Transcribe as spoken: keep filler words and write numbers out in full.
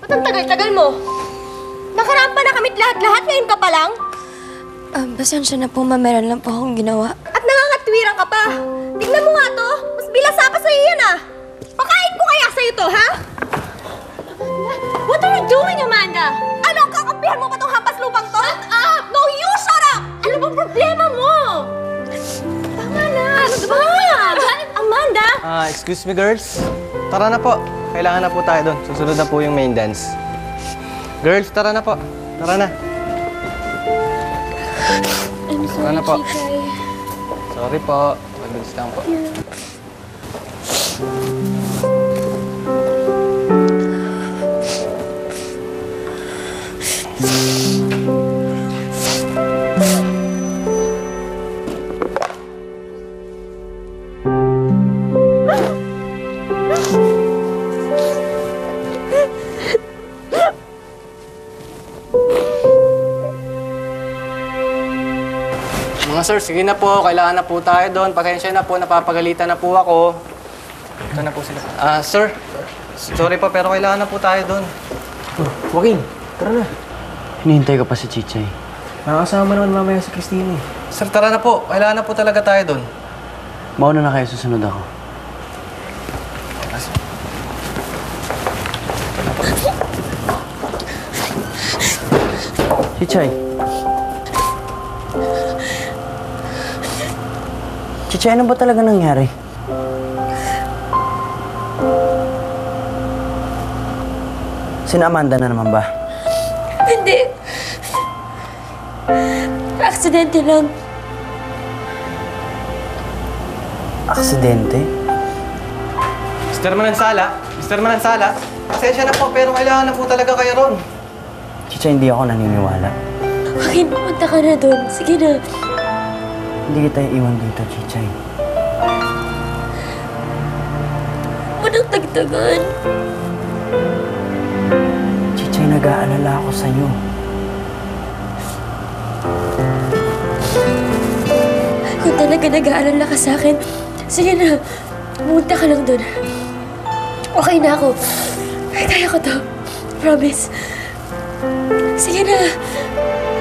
Ba't ang tagal-tagal mo? Nakaraan pa na kamit lahat-lahat, ngayon ka pa lang? Ah, pasensya na po, ma'am. Meron lang po akong ginawa. At nangangatwiran ka pa. Tignan mo nga to. Mas bilasa pa sa'yo yan ah. Pakain ko kaya sa'yo to, ha? What are you doing, Amanda? Ano, kakampihan mo pa tong hampas lupang to? Shut up! No, you shut up! Ano bang problema mo? Tama na. Ano ba? Amanda? Ah, excuse me, girls. Tara na po. Kailangan na po tayo doon. Susunod na po yung main dance. Girls, tara na po. Tara na. I'm sorry, Tara na po. Chichay. Sorry po. Mabilis lang po. Mga sir, sige na po. Kailangan na po tayo doon. Pasensya na po. Napapagalitan na po ako. Ito na po sila. Ah, sir. Sorry po, pero kailangan na po tayo doon. Oh, Joaquin, tara na. Hinihintay ka pa si Chichay. Nakakasama naman mamaya si Christine eh. Sir, tara na po. Kailangan na po talaga tayo doon. Mauna na kayo, susunod ako. Chichay. Chichay, ano ba talaga nangyari? Sina Amanda na naman ba? Hindi. Aksidente lang. Aksidente? Mister Manansala, Mister Manansala, pasensya na po, pero kailangan na po talaga kayo ron. Chichay, hindi ako naniniwala. Joaquin, pumunta ka na doon. Sige na. Hindi kita iiwan dito, Chichay. Walang tagtagan. Chichay, nag-aalala ako sa'yo. Kung talaga nag-aalala ka sa akin, sige na. Pumunta ka lang doon. Okay na ako. Kaya ko to. Promise. Sige na.